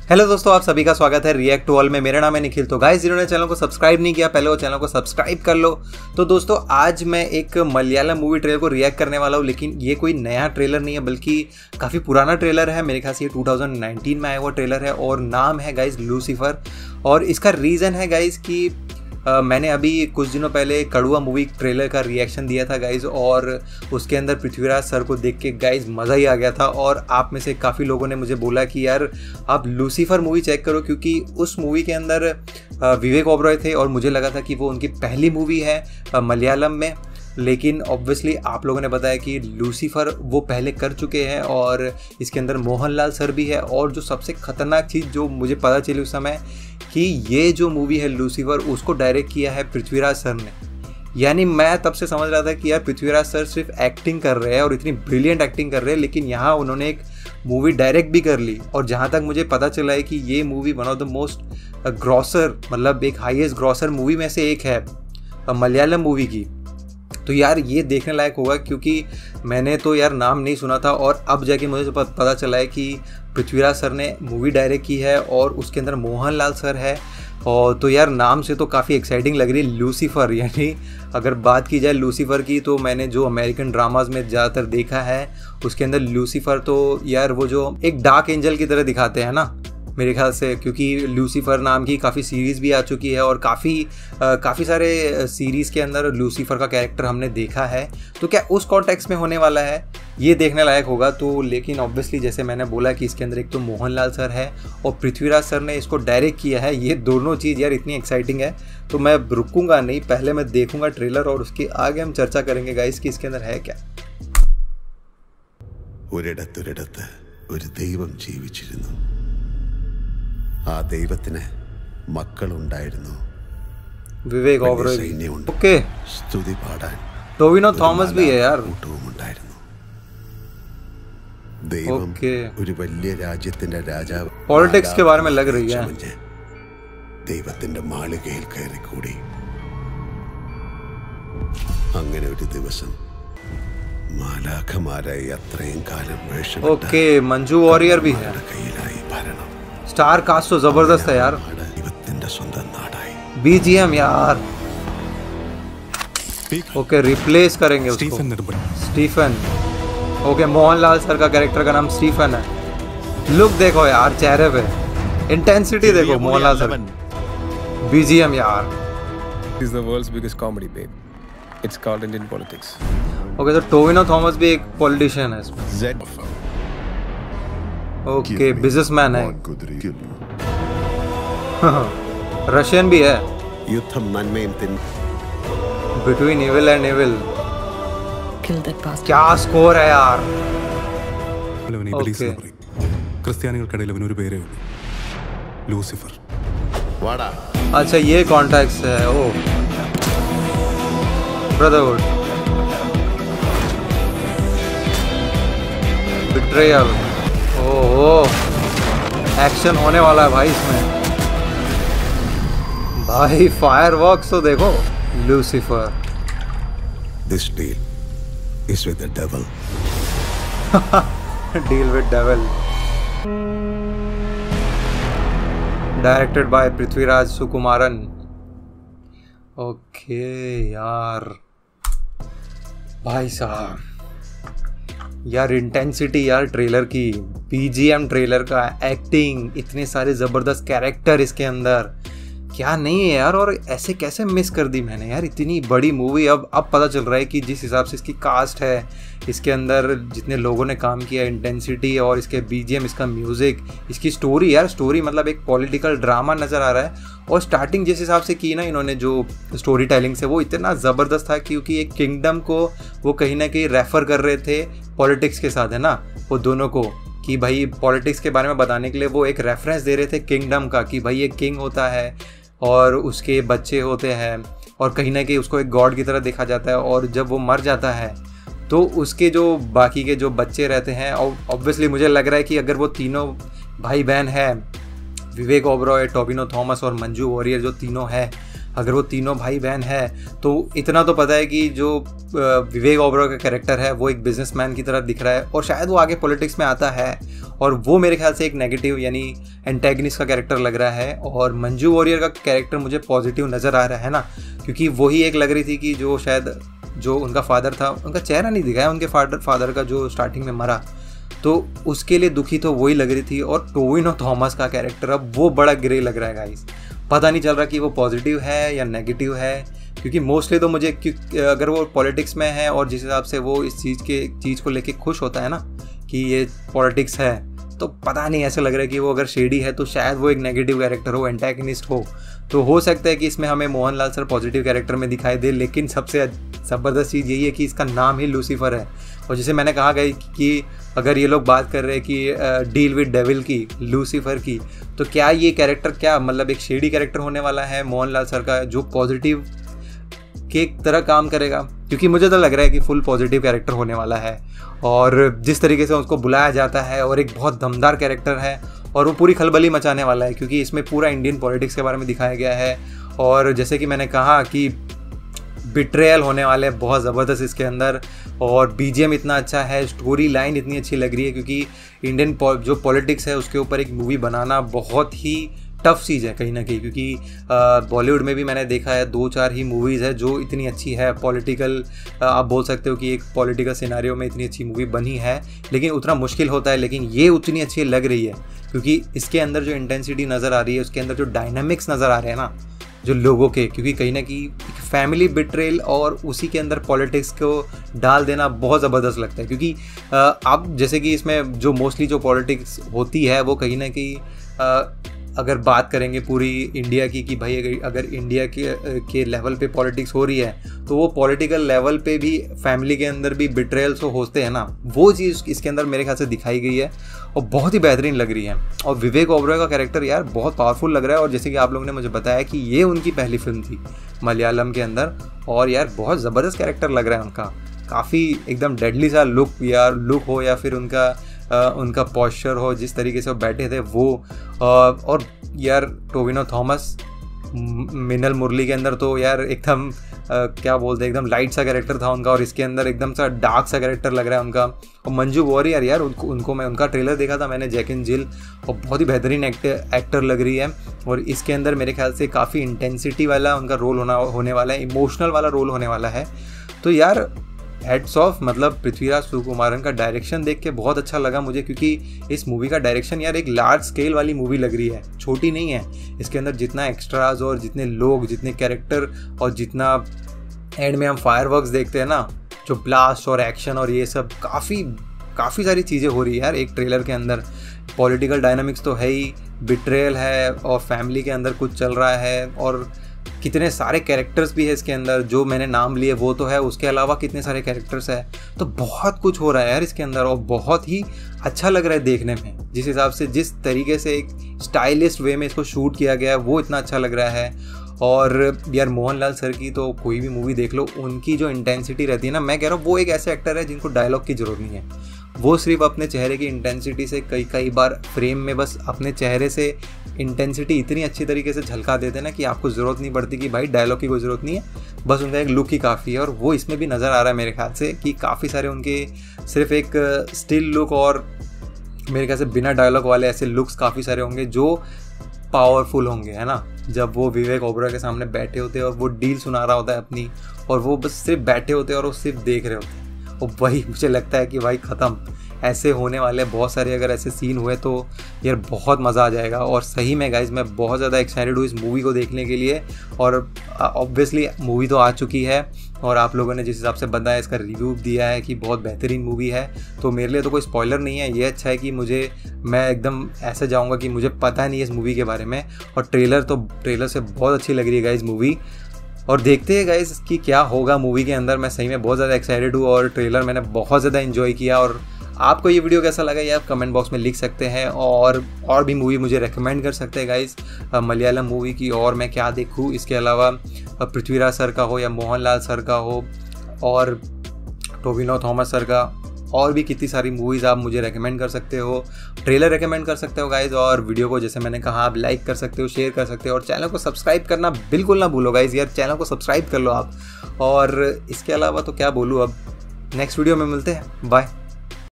Hello दोस्तों, आप सभी का स्वागत है रिएक्ट टू ऑल में। मेरा नाम है निखिल। तो गाइस, जिन्होंने चैनल को सब्सक्राइब नहीं किया पहले वो चैनल को सब्सक्राइब कर लो। तो दोस्तों, आज मैं एक मलयालम मूवी ट्रेलर को रिएक्ट करने वाला हूँ, लेकिन ये कोई नया ट्रेलर नहीं है बल्कि काफ़ी पुराना ट्रेलर है। मेरे ख्याल से ये 2019 में आया हुआ ट्रेलर है और नाम है गाइस लूसीफर। और इसका रीज़न है गाइस कि मैंने अभी कुछ दिनों पहले कड़ुआ मूवी ट्रेलर का रिएक्शन दिया था गाइज़, और उसके अंदर पृथ्वीराज सर को देख के गाइज़ मज़ा ही आ गया था। और आप में से काफ़ी लोगों ने मुझे बोला कि यार आप लूसीफर मूवी चेक करो, क्योंकि उस मूवी के अंदर विवेक ओबरॉय थे और मुझे लगा था कि वो उनकी पहली मूवी है मलयालम में। लेकिन ऑब्वियसली आप लोगों ने बताया कि लूसीफर वो पहले कर चुके हैं और इसके अंदर मोहनलाल सर भी है। और जो सबसे ख़तरनाक चीज़ जो मुझे पता चली उस समय कि ये जो मूवी है लूसीफर उसको डायरेक्ट किया है पृथ्वीराज सर ने। यानी मैं तब से समझ रहा था कि यार पृथ्वीराज सर सिर्फ एक्टिंग कर रहे हैं और इतनी ब्रिलियंट एक्टिंग कर रहे हैं, लेकिन यहाँ उन्होंने एक मूवी डायरेक्ट भी कर ली। और जहाँ तक मुझे पता चला है कि ये movie one of the most grosser, मतलब एक हाईएस्ट ग्रॉसर मूवी में से एक है मलयालम मूवी की। तो यार ये देखने लायक होगा, क्योंकि मैंने तो यार नाम नहीं सुना था और अब जाके मुझे पता चला है कि पृथ्वीराज सर ने मूवी डायरेक्ट की है और उसके अंदर मोहनलाल सर है। और तो यार नाम से तो काफ़ी एक्साइटिंग लग रही है लूसीफर। यानी अगर बात की जाए लूसीफर की, तो मैंने जो अमेरिकन ड्रामाज में ज़्यादातर देखा है उसके अंदर लूसीफर तो यार वो जो एक डार्क एंजल की तरह दिखाते हैं ना मेरे ख्याल से, क्योंकि लूसीफर नाम की काफ़ी सीरीज़ भी आ चुकी है और काफ़ी सारे सीरीज़ के अंदर लूसीफर का कैरेक्टर हमने देखा है। तो क्या उस कॉन्टेक्स्ट में होने वाला है, ये देखने लायक होगा। तो लेकिन ऑब्वियसली जैसे मैंने बोला कि इसके अंदर एक तो मोहनलाल सर है और पृथ्वीराज सर ने इसको डायरेक्ट किया है। ये दोनों चीज़ यार इतनी एक्साइटिंग है, तो मैं रुकूंगा नहीं, पहले मैं देखूंगा ट्रेलर और उसके आगे हम चर्चा करेंगे गाइस कि इसके अंदर है क्या। ഒരു ദൈവം ജീവിച്ചിരുന്നു. ആ ദൈവത്തിന് മക്കളുണ്ടായിരുന്നു. विवेक ओबरॉय, ओके, സ്തുതി പാടാൻ टोविनो थॉमस भी है यार। ഉണ്ടായിരുന്നു. ദൈവം ഒരു വലിയ രാജ്യത്തിന്റെ രാജാവ്. पॉलिटिक्स के बारे में लग रही है। ദൈവത്തിന്റെ മാളികയിൽ കയറി കൂടി. അങ്ങനെ ഒരു ദിവസം മാലാഖമാരായി അത്രയും കാലം വേഷം. ओके, मंजू वॉरियर भी है। കയ്യിലായി ഭരണം. स्टार कास्ट तो जबरदस्त है यार। ദൈവത്തിന്റെ സ്വന്തം നാടായി. बीजीएम यार। ओके, रिप्लेस करेंगे उसको। स्टीफन। ओके, मोहनलाल सर का कैरेक्टर का नाम स्टीफन है। लुक देखो यार, चेहरे पे इंटेंसिटी देखो मोहनलाल सर। बीजीएम यार। This is the world's biggest comedy, babe. It's called Indian politics. Okay, तो टोविनो थॉमस भी एक पॉलिटिशियन है इसमें। Z. ओके, बिजनेसमैन है। रशियन भी है। യുദ്ധം നന്മയും बिटवीन इविल एंड इविल। क्या स्कोर है यार। ओके, ക്രിസ്ത്യാനികൾക്കിടയിൽ അവനൊരു പേരേ ഉള്ളൂ, ലൂസിഫർ. വാടാ. अच्छा ये कॉन्टेक्स्ट है। Oh brotherhood, betrayal. ओहो, एक्शन होने वाला है भाई इसमें। भाई फायरवर्क्स तो देखो। Lucifer. This deal is with the devil. Deal with devil. Directed by Prithviraj Sukumaran. Okay यार, भाई साहब यार इंटेंसिटी यार ट्रेलर की, बीजीएम ट्रेलर का, एक्टिंग, इतने सारे ज़बरदस्त कैरेक्टर इसके अंदर, क्या नहीं है यार। और ऐसे कैसे मिस कर दी मैंने यार, इतनी बड़ी मूवी। अब पता चल रहा है कि जिस हिसाब से इसकी कास्ट है, इसके अंदर जितने लोगों ने काम किया, इंटेंसिटी और इसके बीजीएम, इसका म्यूज़िक, इसकी स्टोरी यार, स्टोरी मतलब एक पॉलिटिकल ड्रामा नज़र आ रहा है। और स्टार्टिंग जिस हिसाब से की ना इन्होंने जो स्टोरी टेलिंग से, वो इतना ज़बरदस्त था, क्योंकि एक किंगडम को वो कहीं ना कहीं रेफ़र कर रहे थे पॉलिटिक्स के साथ, है ना, वो दोनों को, कि भाई पॉलिटिक्स के बारे में बताने के लिए वो एक रेफरेंस दे रहे थे किंगडम का, कि भाई एक किंग होता है और उसके बच्चे होते हैं और कहीं ना कहीं उसको एक गॉड की तरह देखा जाता है। और जब वो मर जाता है तो उसके जो बाकी के जो बच्चे रहते हैं, ऑब्वियसली मुझे लग रहा है कि अगर वो तीनों भाई बहन हैं, विवेक ओबरॉय, टोविनो थॉमस और मंजू वॉरियर जो तीनों हैं, अगर वो तीनों भाई बहन है तो इतना तो पता है कि जो विवेक ओबरॉय का कैरेक्टर है वो एक बिजनेसमैन की तरह दिख रहा है और शायद वो आगे पॉलिटिक्स में आता है, और वो मेरे ख्याल से एक नेगेटिव यानी एंटेगनिस्ट का कैरेक्टर लग रहा है। और मंजू वॉरियर का कैरेक्टर मुझे पॉजिटिव नज़र आ रहा है ना, क्योंकि वही एक लग रही थी कि जो शायद जो उनका फादर था, उनका चेहरा नहीं दिखाया उनके फादर का जो स्टार्टिंग में मरा, तो उसके लिए दुखी तो वही लग रही थी। और टोविनो थॉमस का कैरेक्टर अब वो बड़ा ग्रे लग रहा है गाइस, पता नहीं चल रहा कि वो पॉजिटिव है या नेगेटिव है, क्योंकि मोस्टली तो मुझे अगर वो पॉलिटिक्स में है और जिस हिसाब से वो इस चीज़ को लेके खुश होता है ना कि ये पॉलिटिक्स है, तो पता नहीं ऐसा लग रहा है कि वो अगर शेडी है तो शायद वो एक नेगेटिव कैरेक्टर हो, एंटेगनिस्ट हो सकता है कि इसमें हमें मोहनलाल सर पॉजिटिव कैरेक्टर में दिखाई दे। लेकिन सबसे ज़बरदस्त चीज़ यही है कि इसका नाम ही लूसीफर है, और जैसे मैंने कहा गई कि अगर ये लोग बात कर रहे हैं कि डील विद डेविल की, लूसीफर की, तो क्या ये कैरेक्टर क्या मतलब एक शेडी कैरेक्टर होने वाला है मोहनलाल सर का जो पॉजिटिव के तरह काम करेगा? क्योंकि मुझे तो लग रहा है कि फुल पॉजिटिव कैरेक्टर होने वाला है, और जिस तरीके से उसको बुलाया जाता है और एक बहुत दमदार कैरेक्टर है, और वो पूरी खलबली मचाने वाला है क्योंकि इसमें पूरा इंडियन पॉलिटिक्स के बारे में दिखाया गया है। और जैसे कि मैंने कहा कि बिट्रेयल होने वाले बहुत ज़बरदस्त इसके अंदर, और बीजीएम इतना अच्छा है, स्टोरी लाइन इतनी अच्छी लग रही है, क्योंकि इंडियन जो पॉलिटिक्स है उसके ऊपर एक मूवी बनाना बहुत ही टफ चीज़ है कहीं ना कहीं, क्योंकि बॉलीवुड में भी मैंने देखा है 2-4 ही मूवीज़ है जो इतनी अच्छी है पॉलिटिकल, आप बोल सकते हो कि एक पॉलिटिकल सिनारियो में इतनी अच्छी मूवी बनी है, लेकिन उतना मुश्किल होता है। लेकिन ये उतनी अच्छी लग रही है क्योंकि इसके अंदर जो इंटेंसिटी नज़र आ रही है, उसके अंदर जो डायनामिक्स नज़र आ रहे हैं ना जो लोगों के, क्योंकि कहीं ना कहीं फैमिली बिट्रेल और उसी के अंदर पॉलिटिक्स को डाल देना बहुत ज़बरदस्त लगता है। क्योंकि अब जैसे कि इसमें जो मोस्टली जो पॉलिटिक्स होती है वो कहीं ना कहीं अगर बात करेंगे पूरी इंडिया की कि भाई अगर इंडिया के लेवल पे पॉलिटिक्स हो रही है तो वो पॉलिटिकल लेवल पे भी फैमिली के अंदर भी बिट्रेयल्स तो होते हैं ना, वो चीज़ इसके अंदर मेरे ख्याल से दिखाई गई है और बहुत ही बेहतरीन लग रही है। और विवेक ओबरॉय का कैरेक्टर यार बहुत पावरफुल लग रहा है, और जैसे कि आप लोगों ने मुझे बताया कि ये उनकी पहली फिल्म थी मलयालम के अंदर, और यार बहुत ज़बरदस्त कैरेक्टर लग रहा है उनका, काफ़ी एकदम डेडली सा लुक हो या फिर उनका पॉस्चर हो, जिस तरीके से वो बैठे थे वो, और यार टोविनो थॉमस मिनल मुरली के अंदर तो यार एकदम क्या बोलते हैं एकदम लाइट सा कैरेक्टर था उनका, और इसके अंदर एकदम सा डार्क सा कैरेक्टर लग रहा है उनका। और मंजू वॉरियर यार उनको मैं उनका ट्रेलर देखा था मैंने, जैक एंड जिल, और बहुत ही बेहतरीन एक्टर लग रही है, और इसके अंदर मेरे ख्याल से काफ़ी इंटेंसिटी वाला उनका रोल होने वाला है, इमोशनल वाला रोल होने वाला है। तो यार हेड्स ऑफ, मतलब पृथ्वीराज सुकुमारन का डायरेक्शन देख के बहुत अच्छा लगा मुझे, क्योंकि इस मूवी का डायरेक्शन यार एक लार्ज स्केल वाली मूवी लग रही है, छोटी नहीं है। इसके अंदर जितना एक्स्ट्राज और जितने लोग, जितने कैरेक्टर, और जितना एंड में हम फायरवर्क्स देखते हैं ना, जो ब्लास्ट और एक्शन और ये सब काफ़ी सारी चीज़ें हो रही है यार एक ट्रेलर के अंदर। पॉलिटिकल डायनामिक्स तो है ही, बिट्रेयल है, और फैमिली के अंदर कुछ चल रहा है, और कितने सारे कैरेक्टर्स भी है इसके अंदर, जो मैंने नाम लिए वो तो है, उसके अलावा कितने सारे कैरेक्टर्स है, तो बहुत कुछ हो रहा है यार इसके अंदर, और बहुत ही अच्छा लग रहा है देखने में। जिस हिसाब से जिस तरीके से एक स्टाइलिस्ट वे में इसको शूट किया गया है वो इतना अच्छा लग रहा है। और यार मोहनलाल सर की तो कोई भी मूवी देख लो, उनकी जो इंटेंसिटी रहती है ना, मैं कह रहा हूँ वो एक ऐसे एक्टर है जिनको डायलॉग की ज़रूरत नहीं है, वो सिर्फ अपने चेहरे की इंटेंसिटी से कई बार फ्रेम में बस अपने चेहरे से इंटेंसिटी इतनी अच्छी तरीके से झलका देते हैं ना कि आपको ज़रूरत नहीं पड़ती कि भाई डायलॉग की कोई ज़रूरत नहीं है, बस उनका एक लुक ही काफ़ी है। और वो इसमें भी नज़र आ रहा है मेरे ख्याल से कि काफ़ी सारे उनके सिर्फ एक स्टिल लुक और मेरे ख्याल से बिना डायलॉग वाले ऐसे लुक्स काफ़ी सारे होंगे जो पावरफुल होंगे, है ना। जब वो विवेक ओबरॉय के सामने बैठे होते हैं और वो डील सुना रहा होता है अपनी, और वो बस सिर्फ बैठे होते हैं और वो सिर्फ देख रहे होते हैं, और वही मुझे लगता है कि भाई ख़त्म, ऐसे होने वाले बहुत सारे अगर ऐसे सीन हुए तो यार बहुत मज़ा आ जाएगा। और सही में गाइज मैं बहुत ज़्यादा एक्साइटेड हूँ इस मूवी को देखने के लिए, और ऑब्वियसली मूवी तो आ चुकी है और आप लोगों ने जिस हिसाब से बताया, इसका रिव्यू दिया है कि बहुत बेहतरीन मूवी है, तो मेरे लिए तो कोई स्पॉइलर नहीं है। ये अच्छा है कि मैं एकदम ऐसे जाऊँगा कि मुझे पता नहीं है इस मूवी के बारे में, और ट्रेलर से बहुत अच्छी लग रही है गाइज मूवी, और देखते हैं गाइज कि क्या होगा मूवी के अंदर। मैं सही में बहुत ज़्यादा एक्साइटेड हूँ और ट्रेलर मैंने बहुत ज़्यादा एंजॉय किया। और आपको ये वीडियो कैसा लगा ये आप कमेंट बॉक्स में लिख सकते हैं, और भी मूवी मुझे रेकमेंड कर सकते हैं गाइज मलयालम मूवी की, और मैं क्या देखूँ इसके अलावा, पृथ्वीराज सर का हो या मोहनलाल सर का हो और टोविनो थॉमस सर का, और भी कितनी सारी मूवीज़ आप मुझे रेकमेंड कर सकते हो, ट्रेलर रेकमेंड कर सकते हो गाइज़। और वीडियो को जैसे मैंने कहा आप लाइक कर सकते हो, शेयर कर सकते हो और चैनल को सब्सक्राइब करना बिल्कुल ना भूलो गाइज़। यार चैनल को सब्सक्राइब कर लो आप। और इसके अलावा तो क्या बोलूँ, अब नेक्स्ट वीडियो में मिलते हैं, बाय।